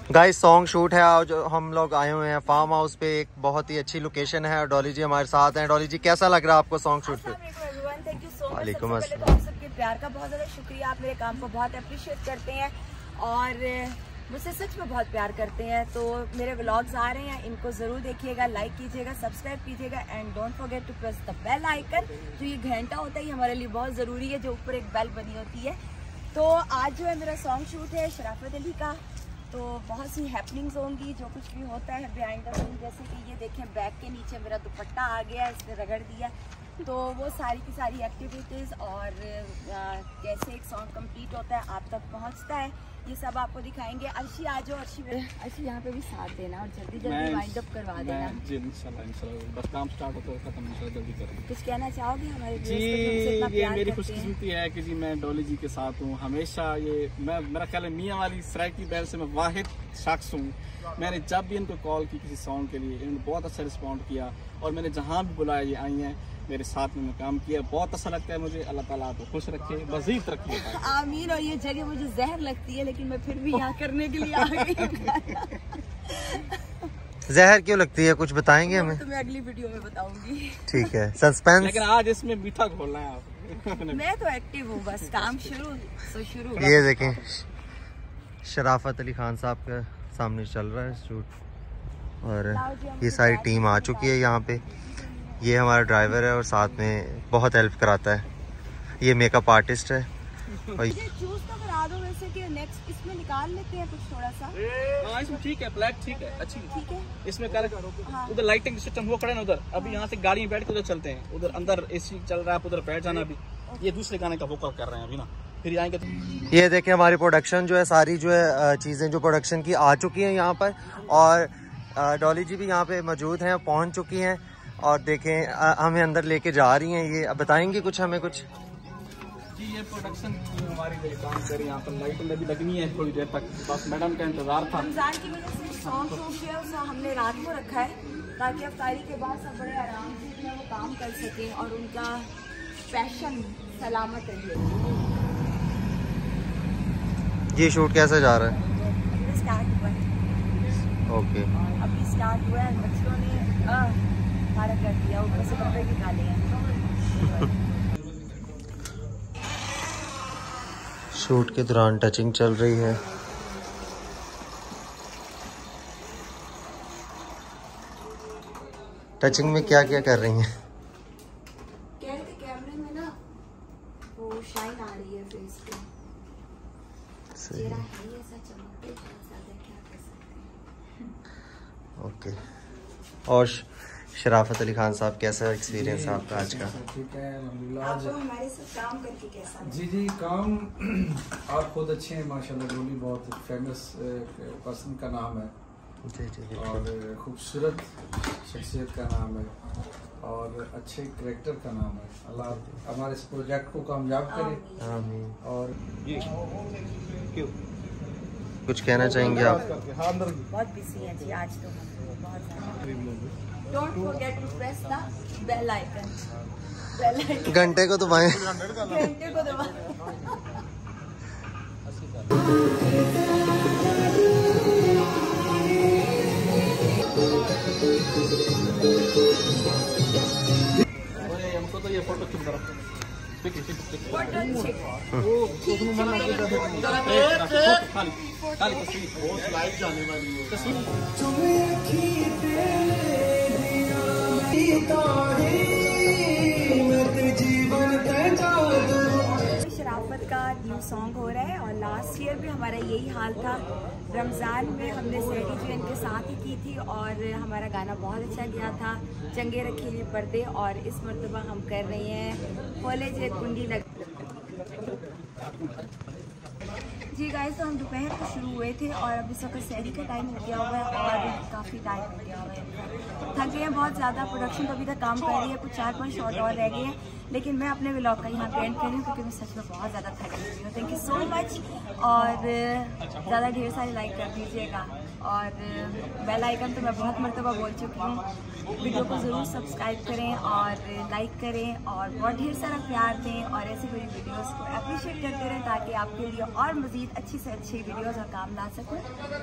Guys song shoot है और जो हम लोग आए हुए हैं फार्म हाउस पे, एक बहुत ही अच्छी लोकेशन है और डॉली जी हमारे साथ हैं। डॉली जी कैसा लग रहा है आपको सॉन्ग शूट पे? वालेकुम अस्सलाम। आप सबके प्यार का बहुत ज़्यादा शुक्रिया, आप मेरे काम को बहुत अप्रिशिएट करते हैं और मुझसे सच में बहुत प्यार करते हैं। तो मेरे व्लॉग्स आ रहे हैं, इनको ज़रूर देखिएगा, लाइक कीजिएगा, सब्सक्राइब कीजिएगा and don't forget to press the bell icon. जो ये घंटा होता है ये हमारे लिए बहुत ज़रूरी है, जो ऊपर एक बेल बनी होती है। तो आज जो है मेरा सॉन्ग शूट है शराफत अली का, तो बहुत सी हैपनिंग्स होंगी, जो कुछ भी होता है बिहाइंड द सीन, जैसे कि ये देखें बैग के नीचे मेरा दुपट्टा आ गया, इसने रगड़ दिया, तो वो सारी की सारी एक्टिविटीज़ और कैसे एक सॉन्ग कंप्लीट होता है आप तक पहुंचता है, ये सब आपको दिखाएंगे। अर्शी आ जाओ, अर्शी यहाँ पे भी साथ देना और जल्दी जल्दी वाइंड अप करवा देना। जी इंशाल्लाह बस काम स्टार्ट होता है खत्म इंशाल्लाह जल्दी करेंगे। कुछ कहना चाहोगे हमारे जी? ये मेरी खुशकिस्मती है कि जी मैं डॉली जी के साथ हूँ हमेशा। ये मैं मेरा ख्याल है मियाँ वाली सराइकी बैल से मैं वाहिद शख्स हूँ। मैंने जब भी इनको कॉल की किसी सॉन्ग के लिए, इन्होंने बहुत अच्छा रिस्पॉन्ड किया और मैंने जहाँ भी बुलाया ये आई हैं, मेरे साथ में काम किया, बहुत अच्छा लगता है मुझे। अल्लाह ताला आपको खुश रखे, मज़ीद तरक्की पाए। आमीन। और ये जगह मुझे जहर लगती है लेकिन मैं फिर भी यहाँ करने के लिए आ गई हूँ। जहर क्यों लगती है, कुछ बताएंगे हमें? तो मैं अगली वीडियो में बताऊंगी। ठीक है, सस्पेंस। लेकिन आज इसमें मीठा घोलना है आप। मैं तो एक्टिव हूँ, बस काम शुरू। ये देखें शराफत अली खान साहब के सामने चल रहा है शूट और ये सारी टीम आ चुकी है यहाँ पे। ये हमारा ड्राइवर है और साथ में बहुत हेल्प कराता है। ये मेकअप आर्टिस्ट है। और चूज तो करा दो वैसे कि नेक्स्ट इसमें निकाल लेते हैं कुछ थोड़ा सा। हाँ इसमें ठीक है, ब्लैक ठीक है, अच्छी ठीक है। इसमें कर उधर लाइटिंग सिस्टम वो खड़े ना उधर, अभी यहाँ से गाड़ी में बैठ के उधर चलते हैं, उधर अंदर एसी चल रहा है, आप उधर बैठ जाना। अभी ये दूसरे गाने का वोकल कर रहे हैं अभी ना, फिर आएंगे तो। ये देखें हमारी प्रोडक्शन जो है, सारी जो है चीज़ें जो प्रोडक्शन की आ चुकी हैं यहाँ पर और डॉली जी भी यहाँ पे मौजूद हैं, पहुँच चुकी हैं और देखें हमें अंदर लेके जा रही हैं। ये अब बताएंगे कुछ हमें कुछ? जी ये प्रोडक्शन हमारी काम करें, यहाँ पर लाइटिंग अभी लगनी है थोड़ी देर तक, बस मैडम का इंतजार था। रमजान की वजह से सॉन्ग शूट किया उसको हमने रात को रखा है ताकि अफ्तारी के बाद सब बड़े आराम से वो काम कर सकें और उनका पैशन सलामत रहे। ये शूट कैसे जा रहा है? अभी स्टार्ट हुआ है। ओके, अभी स्टार्ट हुआ है, बच्चों ने फारा कर दिया, ऊपर से कपड़े निकाले हैं। शूट के दौरान टचिंग चल रही है। टचिंग में क्या क्या कर रही हैं? कह रहे थे कैमरे में ना वो शाइन आ रही है फेस पे, चेहरा है ही ऐसा चमकते ज्यादा, क्या कर सकते हैं। ओके। और शराफत अली खान साहब कैसा एक्सपीरियंस है आपका आज का? ठीक है अल्हम्दुलिल्लाह। आपको हमारे साथ काम करके कैसा लगा? जी काम आप खुद अच्छे हैं माशाल्लाह। डॉली बहुत फेमस पर्सन का नाम है जी और खूबसूरत शख्सियत का नाम है और अच्छे करैक्टर का नाम है। अल्लाह हमारे इस प्रोजेक्ट को कामयाब करे। आमीन। और क्यों कुछ कहना चाहेंगे आप? बहुत बिजी हैं जी आज तो हम बहुत ज़्यादा। Don't forget to press the bell icon. घंटे को दबाएं। घंटे को दबा। हमको तो ये फोटो क्यों करा? जाने वाली शराफत का न्यू सॉन्ग हो रहा है और लास्ट ईयर भी हमारा यही हाल था। रमज़ान में हमने सेटी जो इनके साथ ही की थी और हमारा गाना बहुत अच्छा गया था, चंगे रखिए पर्दे। और इस मरतबा हम कर रहे हैं खोले जे कुंडी लग। जी गाइस, तो हम दोपहर को शुरू हुए थे और अब इस वक्त सहरी का टाइम हो गया हुआ है और काफ़ी टाइम हो गया हुआ है। थक गए हैं बहुत ज़्यादा। प्रोडक्शन तो अभी तक काम कर रही है, कुछ 4-5 शॉट और रह गए हैं, लेकिन मैं अपने व्लॉग का यहाँ पे एंड कर रही हूँ क्योंकि मैं सच में बहुत ज़्यादा थक गई हूँ। थैंक यू सो मच और ज़्यादा ढेर सारे लाइक कर दीजिएगा और बेल आइकन तो मैं बहुत मरतबा बोल चुकी हूँ। वीडियो को ज़रूर सब्सक्राइब करें और लाइक करें और बहुत ढेर सारा प्यार दें और ऐसी बड़ी वीडियोस को अप्रिशिएट करते रहें ताकि आपके लिए और मज़ीद अच्छी से अच्छी वीडियोस और काम ला सकूँ।